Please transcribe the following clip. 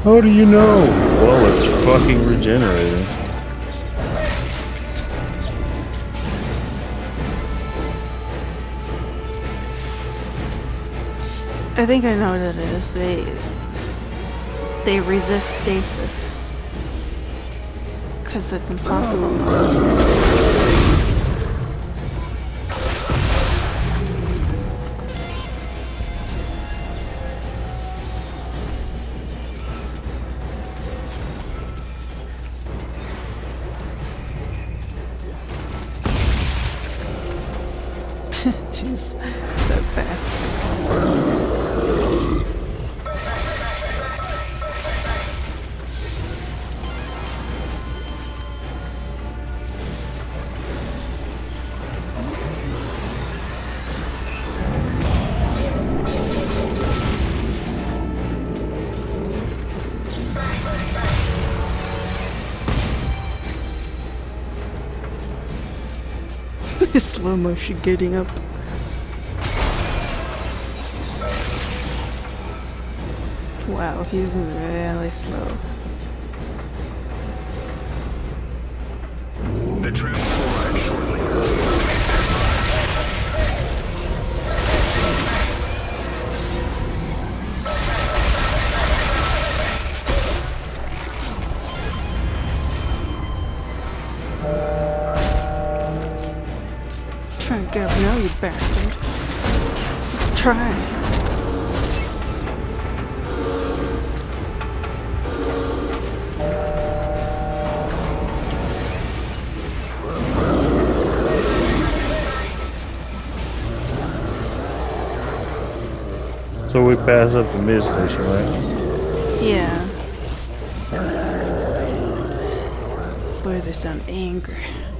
How do you know? Well, it's fucking Regenerator. I think I know what it is. They resist stasis. Because it's impossible not to. Jeez, that bastard. Slow motion getting up. Wow, he's really slow. The train will arrive shortly. Trying to get up now, you bastard. Just try. So we pass up the mid station, right? Yeah. Boy, they sound angry.